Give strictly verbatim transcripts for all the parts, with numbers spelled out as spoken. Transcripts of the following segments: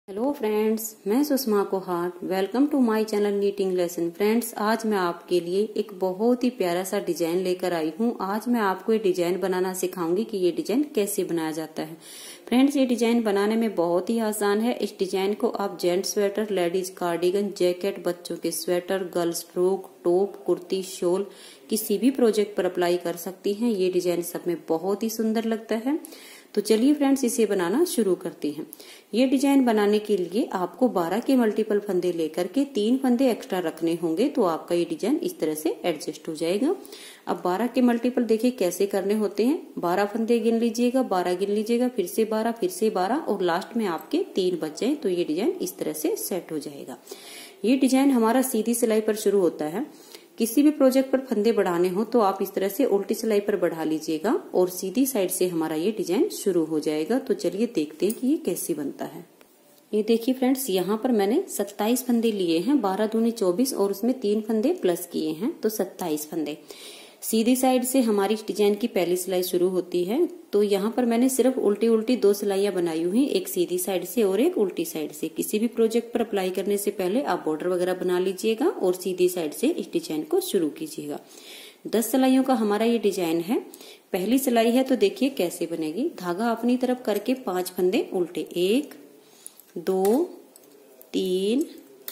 Hello friends, मैं Sushma Kohat. Welcome to my channel knitting lesson. Friends, आज मैं आपके लिए एक बहुत ही प्यारा सा डिजाइन लेकर आई हूँ। आज मैं आपको ये डिजाइन बनाना सिखाऊंगी कि ये डिजाइन कैसे बनाया जाता है। फ्रेंड्स, ये डिजाइन बनाने में बहुत ही आसान है। इस डिजाइन को आप gent sweater, ladies cardigan, jacket, बच्चों के sweater, girls frock, top, kurti, shawl किसी भी प्रोजेक्ट पर अप्लाई कर सकती हैं। ये डिजाइन सब में बहुत ही सुंदर लगता है। तो चलिए फ्रेंड्स, इसे बनाना शुरू करते हैं। ये डिजाइन बनाने के लिए आपको बारह के मल्टीपल फंदे लेकर के तीन फंदे एक्स्ट्रा रखने होंगे, तो आपका ये डिजाइन इस तरह से एडजस्ट हो जाएगा। अब बारह के मल्टीपल देखिए कैसे करने होते हैं। बारह फंदे गिन लीजिएगा, बारह गिन लीजिएगा, फिर से बारह, फिर से बारह और लास्ट में आपके तीन बच जाए तो ये डिजाइन इस तरह से सेट हो जाएगा। ये डिजाइन हमारा सीधी सिलाई पर शुरू होता है। किसी भी प्रोजेक्ट पर फंदे बढ़ाने हो तो आप इस तरह से उल्टी सिलाई पर बढ़ा लीजिएगा और सीधी साइड से हमारा ये डिजाइन शुरू हो जाएगा। तो चलिए देखते हैं कि ये कैसे बनता है। ये देखिए फ्रेंड्स, यहाँ पर मैंने सत्ताईस फंदे लिए हैं, बारह दूनी चौबीस और उसमें तीन फंदे प्लस किए हैं, तो सत्ताईस फंदे। सीधी साइड से हमारी इस डिजाइन की पहली सिलाई शुरू होती है। तो यहाँ पर मैंने सिर्फ उल्टी उल्टी दो सिलाइयां बनाई हुई, एक सीधी साइड से और एक उल्टी साइड से। किसी भी प्रोजेक्ट पर अप्लाई करने से पहले आप बॉर्डर वगैरह बना लीजिएगा और सीधी साइड से इस डिजाइन को शुरू कीजिएगा। दस सिलाइयों का हमारा ये डिजाइन है। पहली सिलाई है तो देखिए कैसे बनेगी। धागा अपनी तरफ करके पांच फंदे उल्टे, एक दो तीन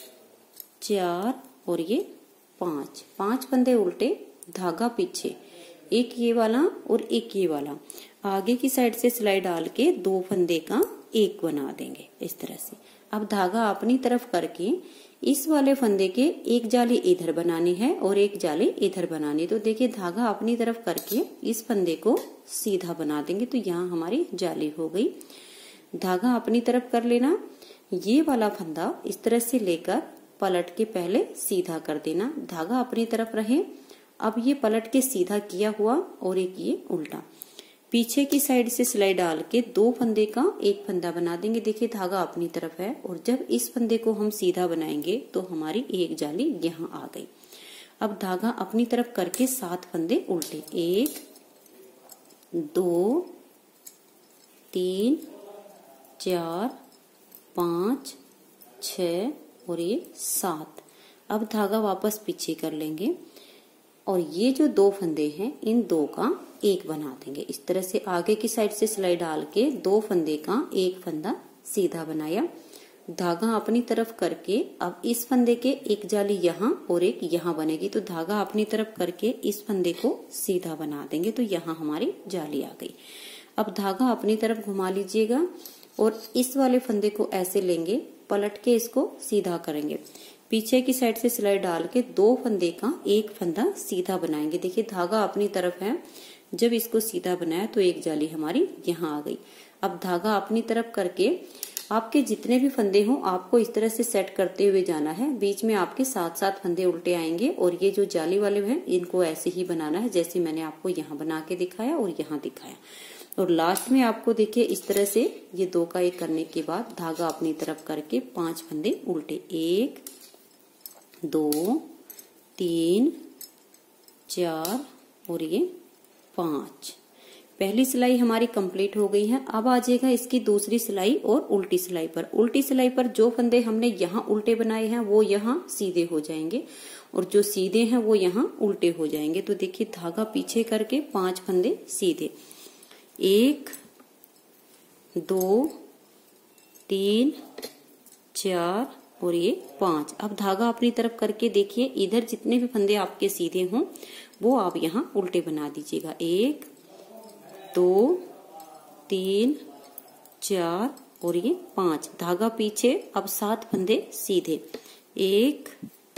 चार और ये पांच, पांच फंदे उल्टे, धागा पीछे, एक ये वाला और एक ये वाला। आगे की साइड से सिलाई डाल के दो फंदे का एक बना देंगे इस तरह से। अब धागा अपनी तरफ करके इस वाले फंदे के एक जाली इधर बनानी है और एक जाली इधर बनानी है। तो देखिए धागा अपनी तरफ करके इस फंदे को सीधा बना देंगे तो यहाँ हमारी जाली हो गई। धागा अपनी तरफ कर लेना, ये वाला फंदा इस तरह से लेकर पलट के पहले सीधा कर देना, धागा अपनी तरफ रहे। अब ये पलट के सीधा किया हुआ और एक ये उल्टा, पीछे की साइड से सिलाई डाल के दो फंदे का एक फंदा बना देंगे। देखिए धागा अपनी तरफ है और जब इस फंदे को हम सीधा बनाएंगे तो हमारी एक जाली यहाँ आ गई। अब धागा अपनी तरफ करके सात फंदे उल्टे, एक दो तीन चार पांच छ और ये सात। अब धागा वापस पीछे कर लेंगे और ये जो दो फंदे हैं इन दो का एक बना देंगे। इस तरह से आगे की साइड से सिलाई डाल के दो फंदे का एक फंदा सीधा बनाया, धागा अपनी तरफ करके अब इस फंदे के एक जाली यहाँ और एक यहाँ बनेगी। तो धागा अपनी तरफ करके इस फंदे को सीधा बना देंगे तो यहाँ हमारी जाली आ गई। अब धागा अपनी तरफ घुमा लीजिएगा और इस वाले फंदे को ऐसे लेंगे, पलट के इसको सीधा करेंगे, पीछे की साइड से सिलाई डाल के दो फंदे का एक फंदा सीधा बनाएंगे। देखिए धागा अपनी तरफ है, जब इसको सीधा बनाया तो एक जाली हमारी यहाँ आ गई। अब धागा अपनी तरफ करके आपके जितने भी फंदे हों आपको इस तरह से सेट करते हुए जाना है। बीच में आपके सात सात फंदे उल्टे आएंगे और ये जो जाली वाले हैं इनको ऐसे ही बनाना है जैसे मैंने आपको यहाँ बना के दिखाया और यहाँ दिखाया। और लास्ट में आपको देखिए इस तरह से ये दो का एक करने के बाद धागा अपनी तरफ करके पांच फंदे उल्टे, एक दो तीन चार और ये पांच। पहली सिलाई हमारी कंप्लीट हो गई है। अब आ जाएगा इसकी दूसरी सिलाई और उल्टी सिलाई पर। उल्टी सिलाई पर जो फंदे हमने यहाँ उल्टे बनाए हैं वो यहाँ सीधे हो जाएंगे और जो सीधे हैं वो यहाँ उल्टे हो जाएंगे। तो देखिए धागा पीछे करके पांच फंदे सीधे, एक दो तीन चार और ये पांच। अब धागा अपनी तरफ करके देखिए इधर जितने भी फंदे आपके सीधे हों वो आप यहाँ उल्टे बना दीजिएगा, एक दो तीन चार और ये पांच। धागा पीछे, अब सात फंदे सीधे, एक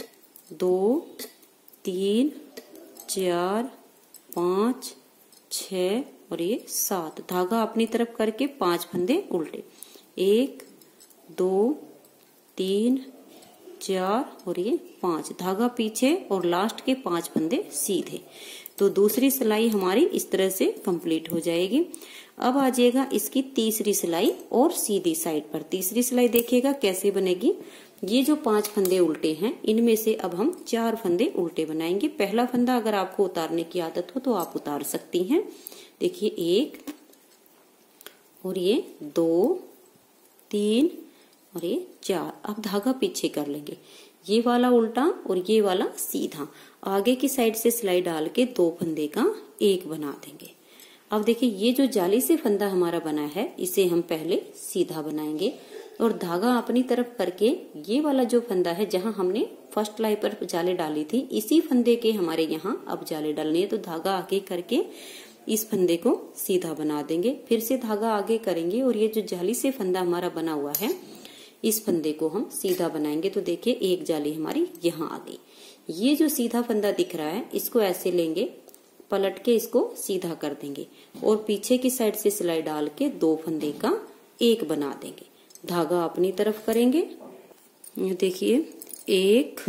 दो तीन चार पांच छ और ये सात। धागा अपनी तरफ करके पांच फंदे उल्टे, एक दो तीन चार और ये पांच। धागा पीछे और लास्ट के पांच फंदे सीधे। तो दूसरी सिलाई हमारी इस तरह से कंप्लीट हो जाएगी। अब आ जाएगा इसकी तीसरी सिलाई और सीधी साइड पर। तीसरी सिलाई देखिएगा कैसे बनेगी। ये जो पांच फंदे उल्टे हैं इनमें से अब हम चार फंदे उल्टे बनाएंगे। पहला फंदा अगर आपको उतारने की आदत हो तो आप उतार सकती हैं। देखिए एक और ये दो तीन और ये चार। अब धागा पीछे कर लेंगे, ये वाला उल्टा और ये वाला सीधा। आगे की साइड से सिलाई डाल के दो फंदे का एक बना देंगे। अब देखिए ये जो जाली से फंदा हमारा बना है इसे हम पहले सीधा बनाएंगे और धागा अपनी तरफ करके ये वाला जो फंदा है जहां हमने फर्स्ट लाई पर जाले डाली थी इसी फंदे के हमारे यहाँ अब जाले डालनी है। तो धागा आगे करके इस फंदे को सीधा बना देंगे, फिर से धागा आगे करेंगे और ये जो जाली से फंदा हमारा बना हुआ है इस फंदे को हम सीधा बनाएंगे। तो देखिए एक जाली हमारी यहाँ आ गई। ये जो सीधा फंदा दिख रहा है इसको ऐसे लेंगे, पलट के इसको सीधा कर देंगे और पीछे की साइड से सिलाई डाल के दो फंदे का एक बना देंगे। धागा अपनी तरफ करेंगे, देखिए एक,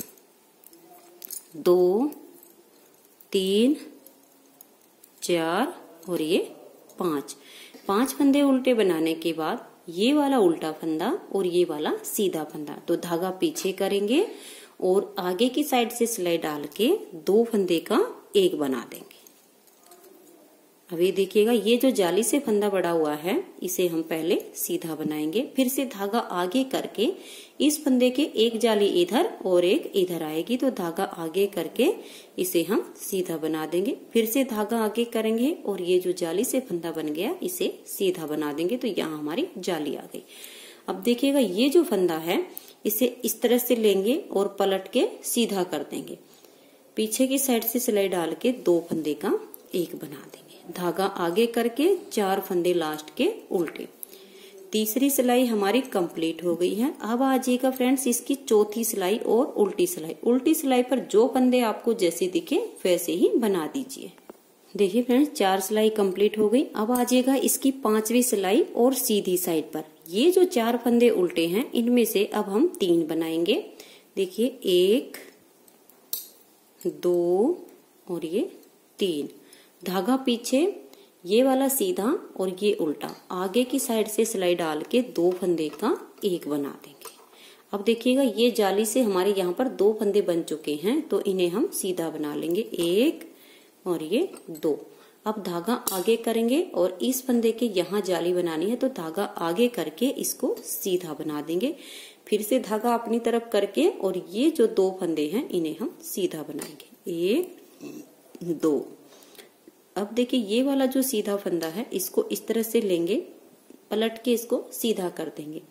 दो, तीन, चार और ये पांच। पांच फंदे उल्टे बनाने के बाद ये वाला उल्टा फंदा और ये वाला सीधा फंदा, तो धागा पीछे करेंगे और आगे की साइड से सिलाई डाल के दो फंदे का एक बना देंगे। अभी देखिएगा ये जो जाली से फंदा बड़ा हुआ है इसे हम पहले सीधा बनाएंगे, फिर से धागा आगे करके इस फंदे के एक जाली इधर और एक इधर आएगी तो धागा आगे करके इसे हम सीधा बना देंगे। फिर से धागा आगे करेंगे और ये जो जाली से फंदा बन गया इसे सीधा बना देंगे। तो यहाँ हमारी जाली आ गई। अब देखिएगा ये जो फंदा है इसे इस तरह से लेंगे और पलट के सीधा कर देंगे। पीछे की साइड से सिलाई डाल के दो फंदे का एक बना देंगे। धागा आगे करके चार फंदे लास्ट के उल्टे। तीसरी सिलाई हमारी कंप्लीट हो गई है। अब आ जाइएगा फ्रेंड्स इसकी चौथी सिलाई और उल्टी सिलाई। उल्टी सिलाई पर जो फंदे आपको जैसे दिखे वैसे ही बना दीजिए। देखिए फ्रेंड्स चार सिलाई कंप्लीट हो गई। अब आ जाइएगा इसकी पांचवी सिलाई और सीधी साइड पर। ये जो चार फंदे उल्टे हैं इनमें से अब हम तीन बनाएंगे। देखिए एक, दो और ये तीन। धागा पीछे, ये वाला सीधा और ये उल्टा। आगे की साइड से सिलाई डाल के दो फंदे का एक बना देंगे। अब देखिएगा ये जाली से हमारे यहाँ पर दो फंदे बन चुके हैं तो इन्हें हम सीधा बना लेंगे, एक और ये दो। अब धागा आगे करेंगे और इस फंदे के यहाँ जाली बनानी है तो धागा आगे करके इसको सीधा बना देंगे। फिर से धागा अपनी तरफ करके और ये जो दो फंदे हैं इन्हें हम सीधा बनाएंगे, एक, दो। अब देखिए ये वाला जो सीधा फंदा है इसको इस तरह से लेंगे, पलट के इसको सीधा कर देंगे।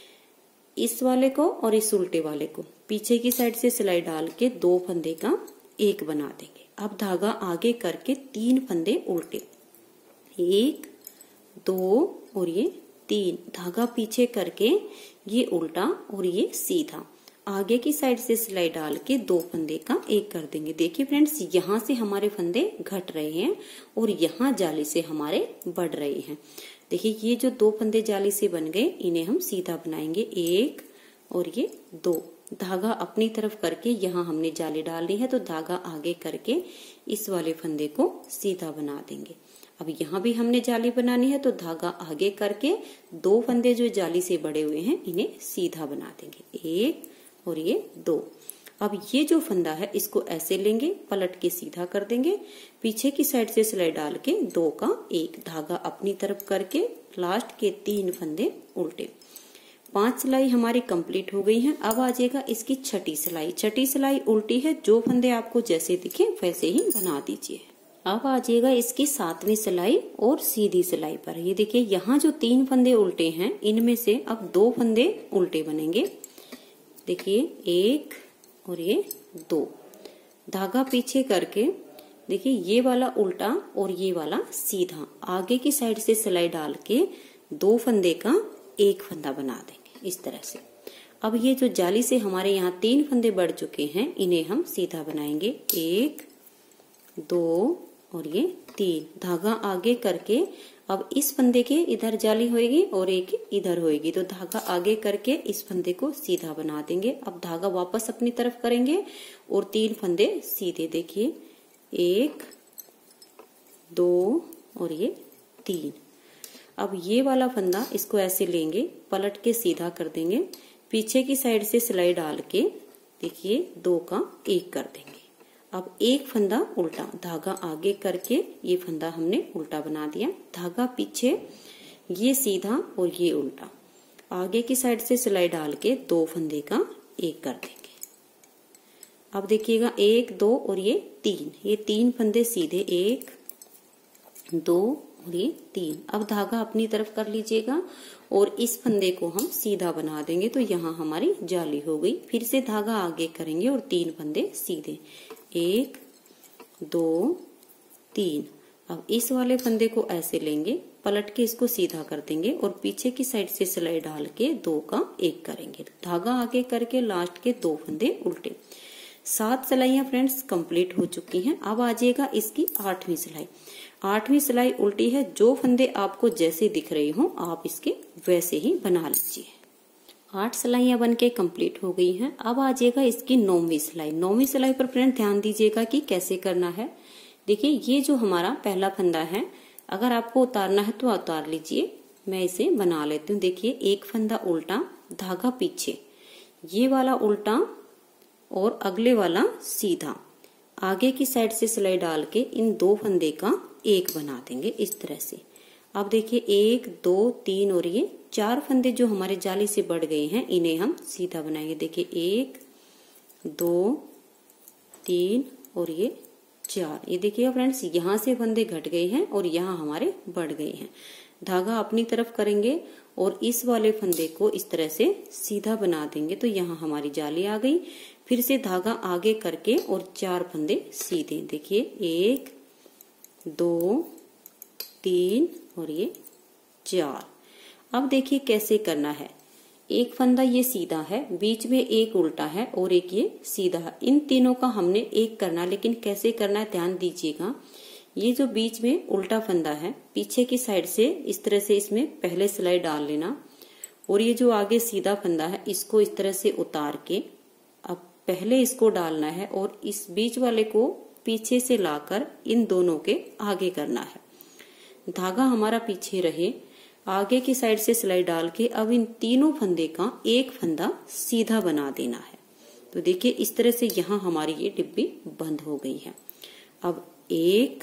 इस वाले को और इस उल्टे वाले को पीछे की साइड से सिलाई डाल के दो फंदे का एक बना देंगे। अब धागा आगे करके तीन फंदे उल्टे, एक, दो और ये तीन। धागा पीछे करके ये उल्टा और ये सीधा। आगे की साइड से सिलाई डाल के दो फंदे का एक कर देंगे। देखिए फ्रेंड्स यहाँ से हमारे फंदे घट रहे हैं और यहाँ जाली से हमारे बढ़ रहे हैं। देखिए ये जो दो फंदे जाली से बन गए इन्हें हम सीधा बनाएंगे, एक और ये दो। धागा अपनी तरफ करके यहाँ हमने जाली डालनी है तो धागा आगे करके इस वाले फंदे को सीधा बना देंगे। अब यहाँ भी हमने जाली बनानी है तो धागा आगे करके दो फंदे जो जाली से बड़े हुए हैं इन्हें सीधा बना देंगे, एक और ये दो। अब ये जो फंदा है इसको ऐसे लेंगे, पलट के सीधा कर देंगे। पीछे की साइड से सिलाई डाल के दो का एक। धागा अपनी तरफ करके लास्ट के तीन फंदे उल्टे। पांच सिलाई हमारी कंप्लीट हो गई है। अब आ जाएगा इसकी छठी सिलाई। छठी सिलाई उल्टी है, जो फंदे आपको जैसे दिखे वैसे ही बना दीजिए। अब आ जाएगा इसकी सातवीं सिलाई और सीधी सिलाई पर। ये देखिए यहाँ जो तीन फंदे उल्टे हैं इनमें से अब दो फंदे उल्टे बनेंगे। देखिए एक और ये दो। धागा पीछे करके देखिए ये वाला उल्टा और ये वाला सीधा। आगे की साइड से सिलाई डाल के दो फंदे का एक फंदा बना देंगे इस तरह से। अब ये जो जाली से हमारे यहाँ तीन फंदे बढ़ चुके हैं इन्हें हम सीधा बनाएंगे, एक, दो और ये तीन। धागा आगे करके अब इस फंदे के इधर जाली होएगी और एक इधर होएगी तो धागा आगे करके इस फंदे को सीधा बना देंगे। अब धागा वापस अपनी तरफ करेंगे और तीन फंदे सीधे। देखिए एक, दो और ये तीन। अब ये वाला फंदा इसको ऐसे लेंगे, पलट के सीधा कर देंगे। पीछे की साइड से सिलाई डाल के देखिए दो का एक कर देंगे। अब एक फंदा उल्टा, धागा आगे करके ये फंदा हमने उल्टा बना दिया। धागा पीछे, ये सीधा और ये उल्टा। आगे की साइड से सिलाई डाल के दो फंदे का एक कर देंगे। अब देखिएगा एक दो और ये तीन, ये तीन फंदे सीधे, एक दो और ये तीन। अब धागा अपनी तरफ कर लीजिएगा और इस फंदे को हम सीधा बना देंगे तो यहाँ हमारी जाली हो गई। फिर से धागा आगे करेंगे और तीन फंदे सीधे, एक दो तीन। अब इस वाले फंदे को ऐसे लेंगे, पलट के इसको सीधा कर देंगे और पीछे की साइड से सिलाई डाल के दो का एक करेंगे। धागा आगे करके लास्ट के दो फंदे उल्टे। सात सिलाइयां फ्रेंड्स कंप्लीट हो चुकी हैं। अब आ जाएगा इसकी आठवीं सिलाई। आठवीं सिलाई उल्टी है। जो फंदे आपको जैसे दिख रहे हो आप इसके वैसे ही बना लीजिए। आठ सिलाइयां बनके कंप्लीट हो गई हैं। अब आ जाएगा इसकी नौवीं सिलाई। नौवीं सिलाई पर फ्रेंड ध्यान दीजिएगा कि कैसे करना है। देखिए ये जो हमारा पहला फंदा है, अगर आपको उतारना है तो उतार लीजिए, मैं इसे बना लेती हूँ। देखिए एक फंदा उल्टा, धागा पीछे, ये वाला उल्टा और अगले वाला सीधा। आगे की साइड से सिलाई डाल के इन दो फंदे का एक बना देंगे इस तरह से। अब देखिए एक दो तीन और ये चार फंदे जो हमारे जाली से बढ़ गए हैं इन्हें हम सीधा बनाएंगे। देखिए एक दो तीन और ये चार। ये देखिएगा फ्रेंड्स यहाँ से फंदे घट गए हैं और यहाँ हमारे बढ़ गए हैं। धागा अपनी तरफ करेंगे और इस वाले फंदे को इस तरह से सीधा बना देंगे तो यहाँ हमारी जाली आ गई। फिर से धागा आगे करके और चार फंदे सीधे। देखिए एक दो तीन और ये चार। अब देखिए कैसे करना है। एक फंदा ये सीधा है, बीच में एक उल्टा है और एक ये सीधा है। इन तीनों का हमने एक करना, लेकिन कैसे करना है ध्यान दीजिएगा। ये जो बीच में उल्टा फंदा है, पीछे की साइड से इस तरह से इसमें पहले सिलाई डाल लेना और ये जो आगे सीधा फंदा है इसको इस तरह से उतार के अब पहले इसको डालना है और इस बीच वाले को पीछे से लाकर इन दोनों के आगे करना है। धागा हमारा पीछे रहे, आगे की साइड से सिलाई डाल के अब इन तीनों फंदे का एक फंदा सीधा बना देना है। तो देखिए इस तरह से यहाँ हमारी ये डिब्बी बंद हो गई है। अब एक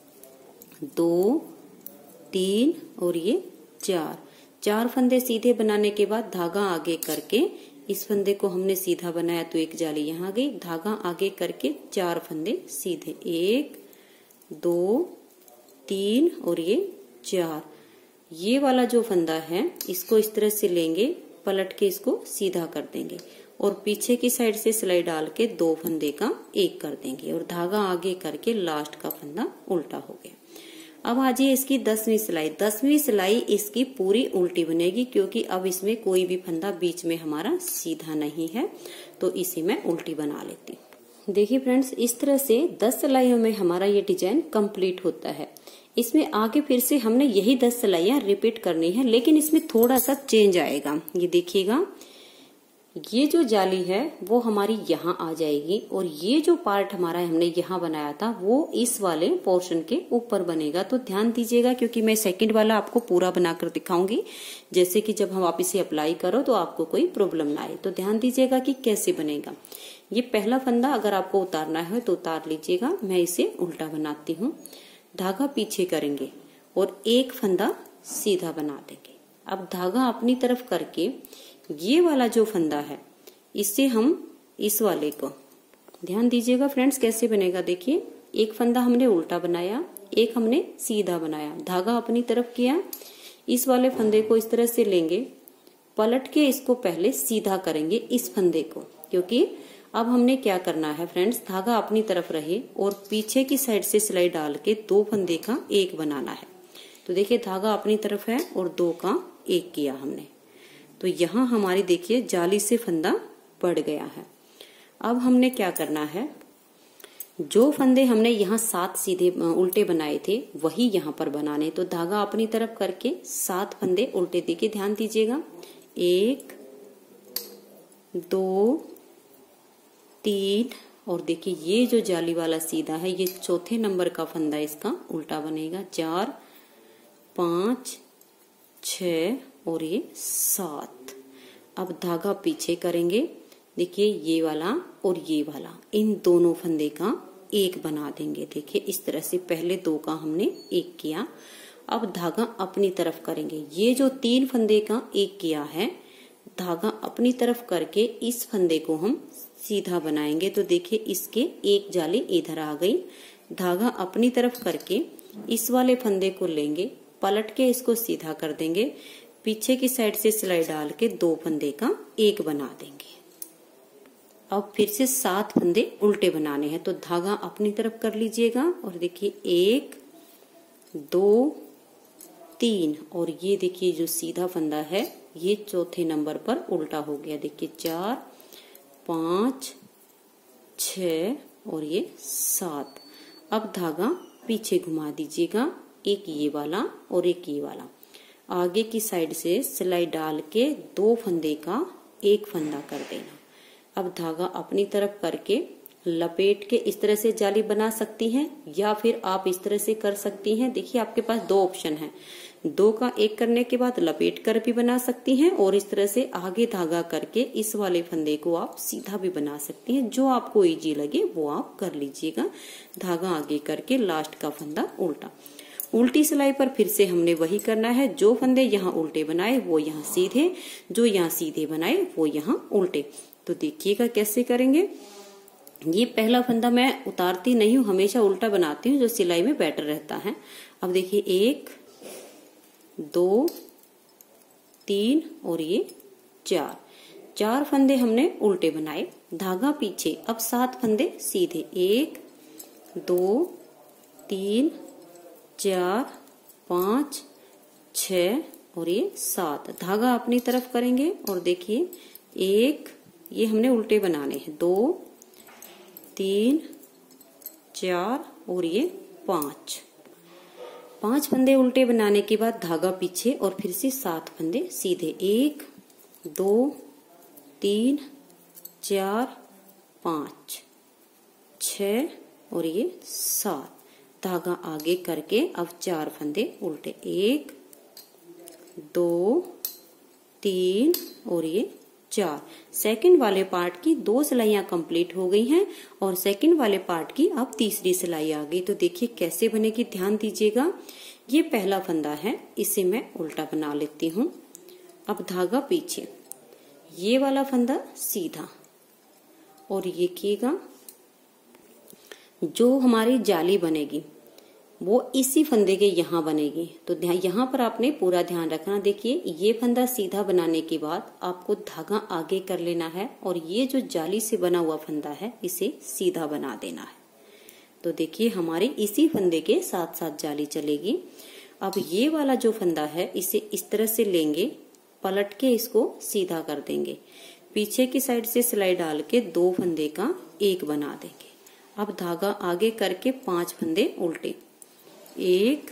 दो तीन और ये चार, चार फंदे सीधे बनाने के बाद धागा आगे करके इस फंदे को हमने सीधा बनाया तो एक जाली यहाँ गई। धागा आगे करके चार फंदे सीधे, एक दो तीन और ये चार। ये वाला जो फंदा है इसको इस तरह से लेंगे, पलट के इसको सीधा कर देंगे और पीछे की साइड से सिलाई डाल के दो फंदे का एक कर देंगे और धागा आगे करके लास्ट का फंदा उल्टा हो गया। अब आ जाइए इसकी दसवीं सिलाई। दसवीं सिलाई इसकी पूरी उल्टी बनेगी क्योंकि अब इसमें कोई भी फंदा बीच में हमारा सीधा नहीं है, तो इसे मैं उल्टी बना लेती हूँ। देखिए फ्रेंड्स इस तरह से दस सिलाइयों में हमारा ये डिजाइन कंप्लीट होता है। इसमें आगे फिर से हमने यही दस सिलाइयां रिपीट करनी है, लेकिन इसमें थोड़ा सा चेंज आएगा। ये देखिएगा, ये जो जाली है वो हमारी यहाँ आ जाएगी और ये जो पार्ट हमारा हमने यहाँ बनाया था वो इस वाले पोर्शन के ऊपर बनेगा। तो ध्यान दीजिएगा क्योंकि मैं सेकंड वाला आपको पूरा बनाकर दिखाऊंगी, जैसे कि जब हम आप इसे अप्लाई करो तो आपको कोई प्रॉब्लम ना आए। तो ध्यान दीजिएगा कि कैसे बनेगा। ये पहला फंदा अगर आपको उतारना है तो उतार लीजिएगा, मैं इसे उल्टा बनाती हूँ। धागा पीछे करेंगे और एक फंदा सीधा बना देंगे। अब धागा अपनी तरफ करके ये वाला जो फंदा है इससे हम इस वाले को, ध्यान दीजिएगा फ्रेंड्स कैसे बनेगा। देखिए एक फंदा हमने उल्टा बनाया, एक हमने सीधा बनाया, धागा अपनी तरफ किया। इस वाले फंदे को इस तरह से लेंगे, पलट के इसको पहले सीधा करेंगे इस फंदे को, क्योंकि अब हमने क्या करना है फ्रेंड्स, धागा अपनी तरफ रहे और पीछे की साइड से सिलाई डाल के दो फंदे का एक बनाना है। तो देखिए धागा अपनी तरफ है और दो का एक किया हमने, तो यहाँ हमारी देखिए जाली से फंदा बढ़ गया है। अब हमने क्या करना है, जो फंदे हमने यहाँ सात सीधे उल्टे बनाए थे वही यहाँ पर बनाने। तो धागा अपनी तरफ करके सात फंदे उल्टे देखिए, ध्यान दीजिएगा, एक दो तीन और देखिए ये जो जाली वाला सीधा है ये चौथे नंबर का फंदा इसका उल्टा बनेगा, चार पांच छ और ये सात। अब धागा पीछे करेंगे, देखिए ये वाला और ये वाला, इन दोनों फंदे का एक बना देंगे। देखिए इस तरह से पहले दो का हमने एक किया। अब धागा अपनी तरफ करेंगे। ये जो तीन फंदे का एक किया है, धागा अपनी तरफ करके इस फंदे को हम सीधा बनाएंगे। तो देखिए इसके एक जाली इधर आ गई। धागा अपनी तरफ करके इस वाले फंदे को लेंगे, पलट के इसको सीधा कर देंगे, पीछे की साइड से सिलाई डाल के दो फंदे का एक बना देंगे। अब फिर से सात फंदे उल्टे बनाने हैं। तो धागा अपनी तरफ कर लीजिएगा और देखिए एक, दो, तीन, और ये देखिए जो सीधा फंदा है ये चौथे नंबर पर उल्टा हो गया। देखिए चार, पांच, छ और ये सात। अब धागा पीछे घुमा दीजिएगा, एक ये वाला और एक ये वाला। आगे की साइड से सिलाई डाल के दो फंदे का एक फंदा कर देना। अब धागा अपनी तरफ करके लपेट के इस तरह से जाली बना सकती हैं या फिर आप इस तरह से कर सकती हैं। देखिए आपके पास दो ऑप्शन है, दो का एक करने के बाद लपेट कर भी बना सकती हैं और इस तरह से आगे धागा करके इस वाले फंदे को आप सीधा भी बना सकती हैं। जो आपको इजी लगे वो आप कर लीजिएगा। धागा आगे करके लास्ट का फंदा उल्टा। उल्टी सिलाई पर फिर से हमने वही करना है। जो फंदे यहाँ उल्टे बनाए वो यहाँ सीधे, जो यहाँ सीधे बनाए वो यहाँ उल्टे। तो देखिएगा कैसे करेंगे। ये पहला फंदा मैं उतारती नहीं हूँ, हमेशा उल्टा बनाती हूँ, जो सिलाई में बेटर रहता है। अब देखिए एक, दो, तीन और ये चार, चार फंदे हमने उल्टे बनाए, धागा पीछे। अब सात फंदे सीधे, एक, दो, तीन, चार, पांच, छ और ये सात। धागा अपनी तरफ करेंगे और देखिए एक, ये हमने उल्टे बनाने हैं, दो, तीन, चार और ये पांच। पांच फंदे उल्टे बनाने के बाद धागा पीछे और फिर से सात फंदे सीधे, एक, दो, तीन, चार, पांच, छ और ये सात। धागा आगे करके अब चार फंदे उल्टे, एक, दो, तीन और ये चार। सेकंड वाले पार्ट की दो सिलाइयां कंप्लीट हो गई हैं और सेकंड वाले पार्ट की अब तीसरी सिलाई आ गई। तो देखिए कैसे बनेगी, ध्यान दीजिएगा। ये पहला फंदा है, इसे मैं उल्टा बना लेती हूँ। अब धागा पीछे, ये वाला फंदा सीधा और ये कीजिएगा। जो हमारी जाली बनेगी वो इसी फंदे के यहाँ बनेगी। तो यहाँ पर आपने पूरा ध्यान रखना। देखिए ये फंदा सीधा बनाने के बाद आपको धागा आगे कर लेना है और ये जो जाली से बना हुआ फंदा है इसे सीधा बना देना है। तो देखिए हमारी इसी फंदे के साथ साथ जाली चलेगी। अब ये वाला जो फंदा है इसे इस तरह से लेंगे, पलट के इसको सीधा कर देंगे, पीछे की साइड से सिलाई डाल के दो फंदे का एक बना देंगे। अब धागा आगे करके पांच फंदे उल्टे, एक,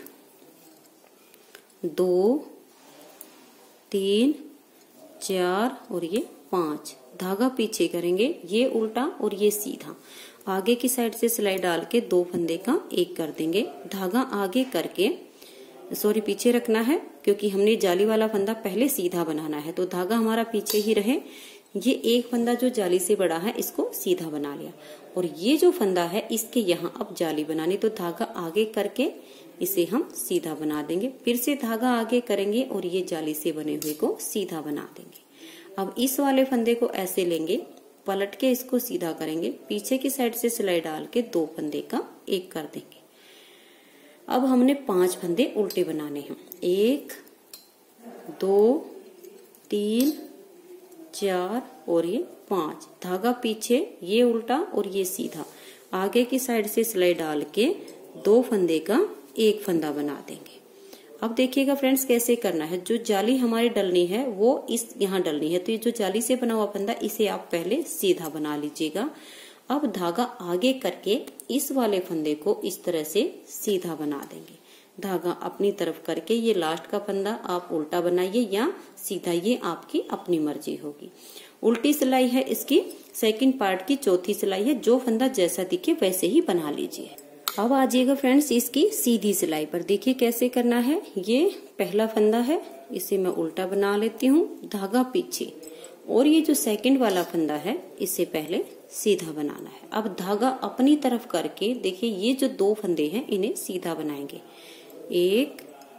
दो, तीन, चार और ये पांच। धागा पीछे करेंगे, ये उल्टा और ये सीधा। आगे की साइड से सिलाई डाल के दो फंदे का एक कर देंगे। धागा आगे करके, सॉरी पीछे रखना है क्योंकि हमने जाली वाला फंदा पहले सीधा बनाना है, तो धागा हमारा पीछे ही रहे। ये एक फंदा जो जाली से बड़ा है इसको सीधा बना लिया और ये जो फंदा है इसके यहाँ अब जाली बनानी। तो धागा आगे करके इसे हम सीधा बना देंगे, फिर से धागा आगे करेंगे और ये जाली से बने हुए को सीधा बना देंगे। अब इस वाले फंदे को ऐसे लेंगे, पलट के इसको सीधा करेंगे, पीछे की साइड से सिलाई डाल के दो फंदे का एक कर देंगे। अब हमने पांच फंदे उल्टे बनाने हैं, एक, दो, तीन, चार और ये पांच। धागा पीछे, ये उल्टा और ये सीधा। आगे की साइड से सिलाई डाल के दो फंदे का एक फंदा बना देंगे। अब देखिएगा फ्रेंड्स कैसे करना है। जो जाली हमारी डलनी है वो इस यहाँ डलनी है, तो ये जो जाली से बना हुआ फंदा इसे आप पहले सीधा बना लीजिएगा। अब धागा आगे करके इस वाले फंदे को इस तरह से सीधा बना देंगे। धागा अपनी तरफ करके ये लास्ट का फंदा आप उल्टा बनाइए या सीधा, ये आपकी अपनी मर्जी होगी। उल्टी सिलाई है इसकी सेकंड पार्ट की चौथी सिलाई है। जो फंदा जैसा दिखे वैसे ही बना लीजिए। अब आ जाइएगा फ्रेंड्स इसकी सीधी सिलाई पर। देखिए कैसे करना है। ये पहला फंदा है, इसे मैं उल्टा बना लेती हूँ, धागा पीछे, और ये जो सेकंड वाला फंदा है इसे पहले सीधा बनाना है। अब धागा अपनी तरफ करके देखिए ये जो दो फंदे हैं इन्हें सीधा बनाएंगे, एक,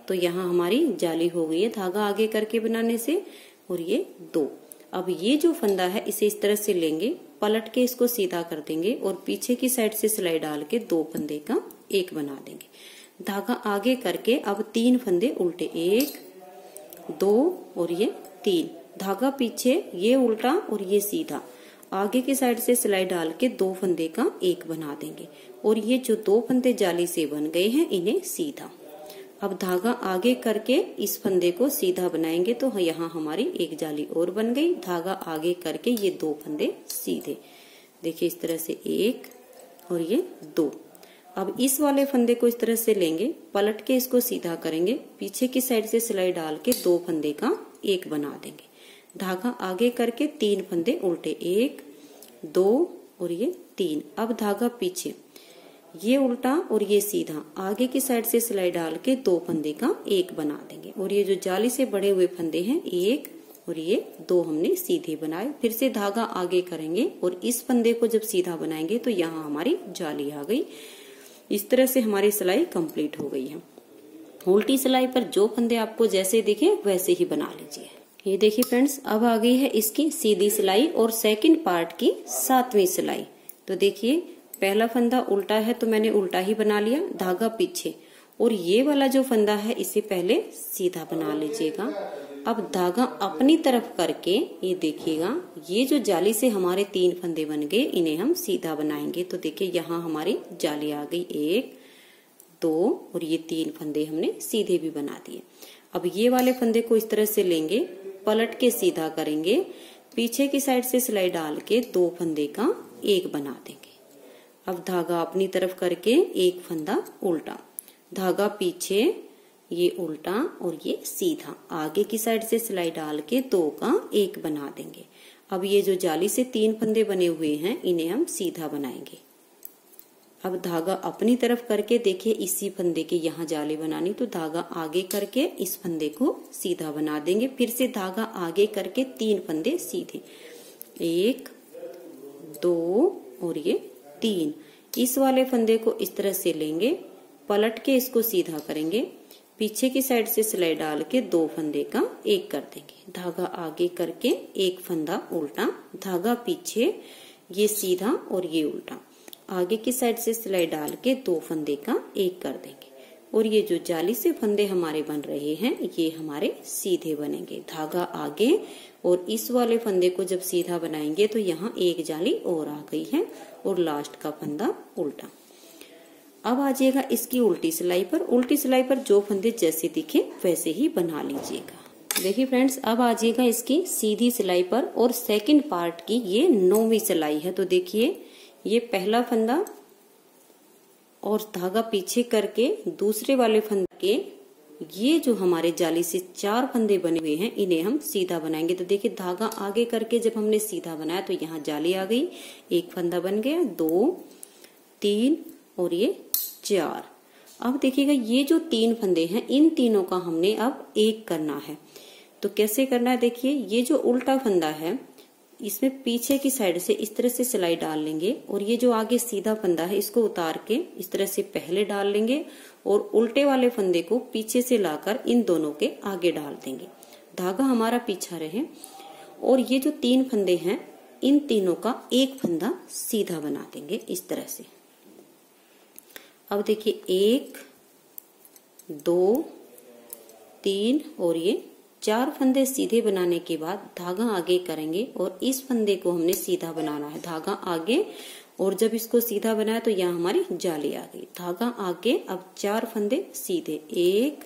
तो यहाँ हमारी जाली हो गई है धागा आगे करके बनाने से। और ये दो। अब ये जो फंदा है इसे इस तरह से लेंगे, पलट के इसको सीधा कर देंगे और पीछे की साइड से सिलाई डाल के दो फंदे का एक बना देंगे। धागा आगे करके अब तीन फंदे उल्टे, एक दो और ये तीन। धागा पीछे, ये उल्टा और ये सीधा, आगे की साइड से सिलाई डाल के दो फंदे का एक बना देंगे। और ये जो दो फंदे जाली से बन गए हैं इन्हें सीधा। अब धागा आगे करके इस फंदे को सीधा बनाएंगे तो यहाँ हमारी एक जाली और बन गई। धागा आगे करके ये दो फंदे सीधे, देखिए इस तरह से एक और ये दो। अब इस वाले फंदे को इस तरह से लेंगे, पलट के इसको सीधा करेंगे, पीछे की साइड से सिलाई डाल के दो फंदे का एक बना देंगे। धागा आगे करके तीन फंदे उल्टे, एक दो और ये तीन। अब धागा पीछे, ये उल्टा और ये सीधा, आगे की साइड से सिलाई डाल के दो फंदे का एक बना देंगे। और ये जो जाली से बड़े हुए फंदे हैं एक और ये दो हमने सीधे बनाए। फिर से धागा आगे करेंगे और इस फंदे को जब सीधा बनाएंगे तो यहाँ हमारी जाली आ गई। इस तरह से हमारी सिलाई कंप्लीट हो गई है। उल्टी सिलाई पर जो फंदे आपको जैसे दिखे वैसे ही बना लीजिए। ये देखिए फ्रेंड्स, अब आ गई है इसकी सीधी सिलाई और सेकंड पार्ट की सातवीं सिलाई। तो देखिए पहला फंदा उल्टा है तो मैंने उल्टा ही बना लिया, धागा पीछे। और ये वाला जो फंदा है इसे पहले सीधा बना लीजिएगा। अब धागा अपनी तरफ करके ये देखिएगा, ये जो जाली से हमारे तीन फंदे बन गए इन्हें हम सीधा बनाएंगे। तो देखिए यहाँ हमारी जाली आ गई, एक दो और ये तीन फंदे हमने सीधे भी बना दिए। अब ये वाले फंदे को इस तरह से लेंगे, पलट के सीधा करेंगे, पीछे की साइड से सिलाई डाल के दो फंदे का एक बना देंगे। अब धागा अपनी तरफ करके एक फंदा उल्टा, धागा पीछे, ये उल्टा और ये सीधा, आगे की साइड से सिलाई डाल के दो का एक बना देंगे। अब ये जो जाली से तीन फंदे बने हुए हैं इन्हें हम सीधा बनाएंगे। अब धागा अपनी तरफ करके देखिए इसी फंदे के यहाँ जाली बनानी, तो धागा आगे करके इस फंदे को सीधा बना देंगे। फिर से धागा आगे करके तीन फंदे सीधे, एक दो और ये तीन। इस वाले फंदे को इस तरह से लेंगे, पलट के इसको सीधा करेंगे, पीछे की साइड से सिलाई डाल के दो फंदे का एक कर देंगे। धागा आगे करके एक फंदा उल्टा, धागा पीछे, ये सीधा और ये उल्टा, आगे की साइड से सिलाई डाल के दो फंदे का एक कर देंगे। और ये जो जाली से फंदे हमारे बन रहे हैं ये हमारे सीधे बनेंगे। धागा आगे और इस वाले फंदे को जब सीधा बनाएंगे तो यहाँ एक जाली और आ गई है और लास्ट का फंदा उल्टा। अब आ जाइएगा इसकी उल्टी सिलाई पर। उल्टी सिलाई पर जो फंदे जैसे दिखे वैसे ही बना लीजिएगा। देखिए फ्रेंड्स, अब आ जाइएगा इसकी सीधी सिलाई पर और सेकंड पार्ट की ये नौवीं सिलाई है। तो देखिए ये पहला फंदा और धागा पीछे करके दूसरे वाले फंदे के ये जो हमारे जाली से चार फंदे बने हुए हैं इन्हें हम सीधा बनाएंगे। तो देखिए धागा आगे करके जब हमने सीधा बनाया तो यहाँ जाली आ गई, एक फंदा बन गया, दो तीन और ये चार। अब देखिएगा ये जो तीन फंदे हैं इन तीनों का हमने अब एक करना है। तो कैसे करना है, देखिए ये जो उल्टा फंदा है इसमें पीछे की साइड से इस तरह से सिलाई डाल लेंगे और ये जो आगे सीधा फंदा है इसको उतार के इस तरह से पहले डाल लेंगे और उल्टे वाले फंदे को पीछे से लाकर इन दोनों के आगे डाल देंगे। धागा हमारा पीछा रहे और ये जो तीन फंदे हैं इन तीनों का एक फंदा सीधा बना देंगे इस तरह से। अब देखिए एक दो तीन और ये चार फंदे सीधे बनाने के बाद धागा आगे करेंगे और इस फंदे को हमने सीधा बनाना है। धागा आगे और जब इसको सीधा बनाया तो यहाँ हमारी जाली आ गई। धागा आगे, अब चार फंदे सीधे, एक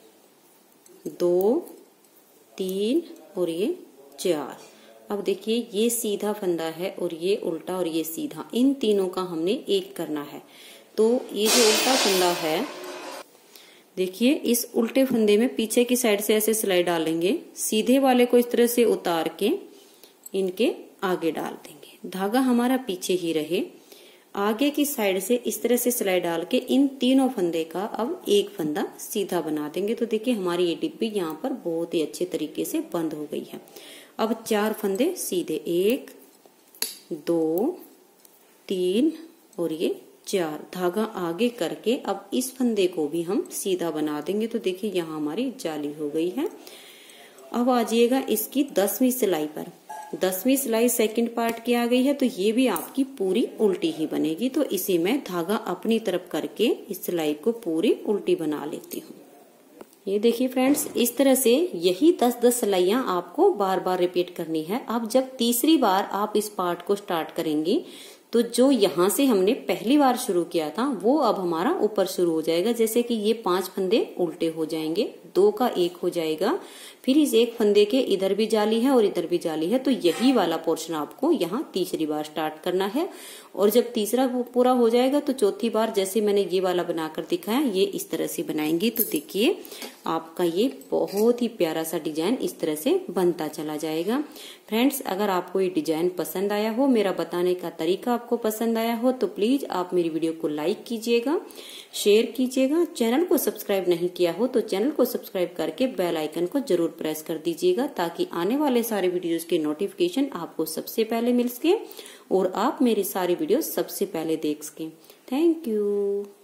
दो तीन और ये चार। अब देखिए ये सीधा फंदा है और ये उल्टा और ये सीधा, इन तीनों का हमने एक करना है। तो ये जो उल्टा फंदा है देखिए इस उल्टे फंदे में पीछे की साइड से ऐसे सिलाई डालेंगे, सीधे वाले को इस तरह से उतार के इनके आगे डाल देंगे। धागा हमारा पीछे ही रहे, आगे की साइड से इस तरह से सिलाई डाल के इन तीनों फंदे का अब एक फंदा सीधा बना देंगे। तो देखिए हमारी ये डिब्बी यहाँ पर बहुत ही अच्छे तरीके से बंद हो गई है। अब चार फंदे सीधे, एक दो तीन और ये चार, धागा आगे करके अब इस फंदे को भी हम सीधा बना देंगे। तो देखिए यहाँ हमारी जाली हो गई है। अब आ जाइएगा इसकी दसवीं सिलाई पर। दसवीं सिलाई सेकंड पार्ट की आ गई है, तो ये भी आपकी पूरी उल्टी ही बनेगी। तो इसी में धागा अपनी तरफ करके इस सिलाई को पूरी उल्टी बना लेती हूँ। ये देखिए फ्रेंड्स, इस तरह से यही दस दस सिलाइयां आपको बार बार रिपीट करनी है। अब जब तीसरी बार आप इस पार्ट को स्टार्ट करेंगी तो जो यहाँ से हमने पहली बार शुरू किया था वो अब हमारा ऊपर शुरू हो जाएगा। जैसे कि ये पांच फंदे उल्टे हो जाएंगे, दो का एक हो जाएगा, फिर इस एक फंदे के इधर भी जाली है और इधर भी जाली है। तो यही वाला पोर्शन आपको यहाँ तीसरी बार स्टार्ट करना है। और जब तीसरा पूरा हो जाएगा तो चौथी बार जैसे मैंने ये वाला बनाकर दिखाया, ये इस तरह से बनाएंगे। तो देखिए आपका ये बहुत ही प्यारा सा डिजाइन इस तरह से बनता चला जाएगा। फ्रेंड्स, अगर आपको ये डिजाइन पसंद आया हो, मेरा बताने का तरीका आपको पसंद आया हो, तो प्लीज आप मेरी वीडियो को लाइक कीजिएगा, शेयर कीजिएगा। चैनल को सब्सक्राइब नहीं किया हो तो चैनल को सब्सक्राइब करके बेल आइकन को जरूर प्रेस कर दीजिएगा, ताकि आने वाले सारे वीडियोस के नोटिफिकेशन आपको सबसे पहले मिल सके और आप मेरी सारी वीडियो सबसे पहले देख सकें। Thank you.